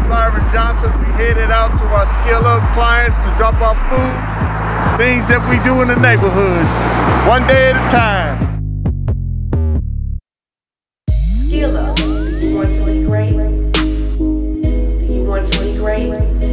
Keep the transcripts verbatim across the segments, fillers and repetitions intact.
Byron Johnson. We headed out to our Skill Up clients to drop off food, things that we do in the neighborhood, one day at a time. Skill Up. Do you want to be great? Do you want to be great?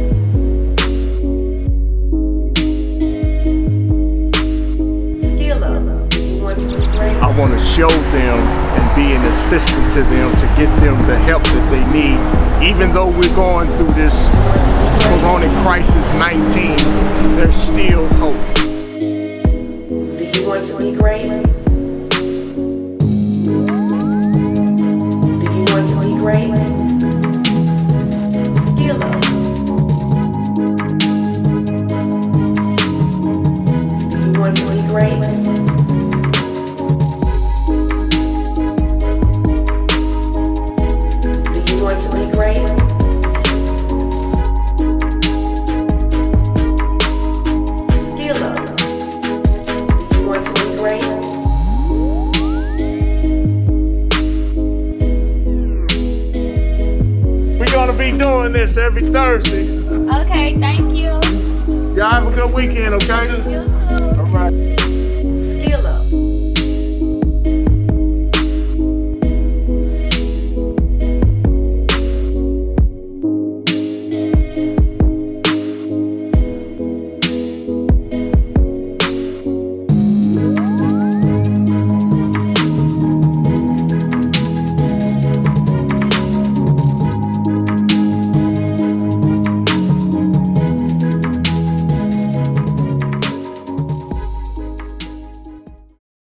Skill Up. Do you want to be great? I want to show them and be an assistant to them to get them the help that they need. Even though we're going through this Corona crisis nineteen, there's still hope. Do you want to be great? Do you want to be great? Skill Up. Do you want to be great? To be great. Skill Up. Do you want to be great? We're gonna be doing this every Thursday. Okay, thank you. Y'all have a good weekend, okay? You too.